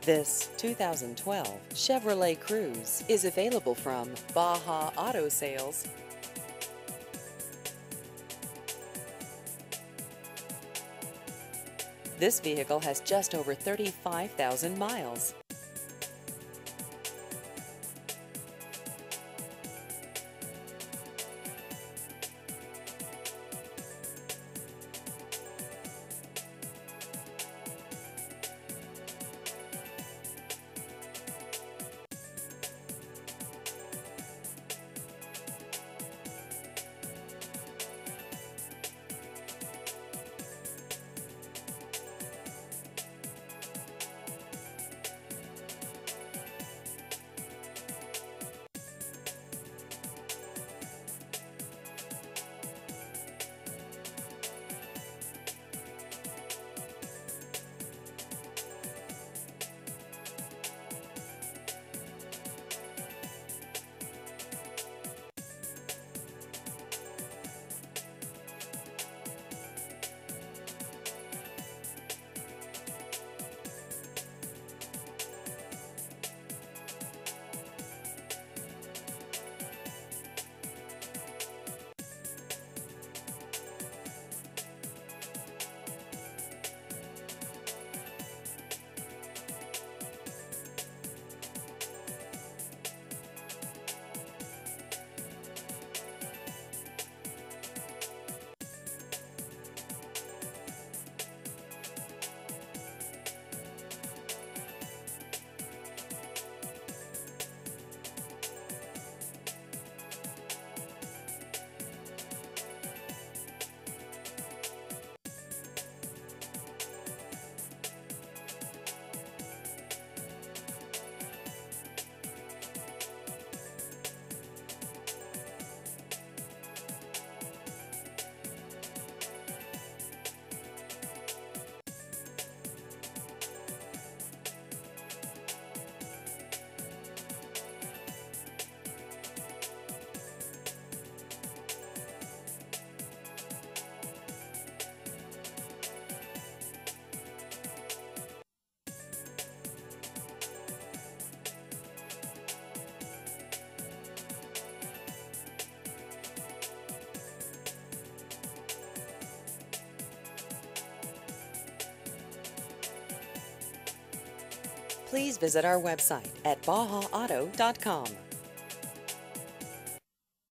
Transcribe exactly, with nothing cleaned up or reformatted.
This two thousand twelve Chevrolet Cruze is available from Baja Auto Sales. This vehicle has just over thirty-five thousand miles. Please visit our website at baja auto dot com.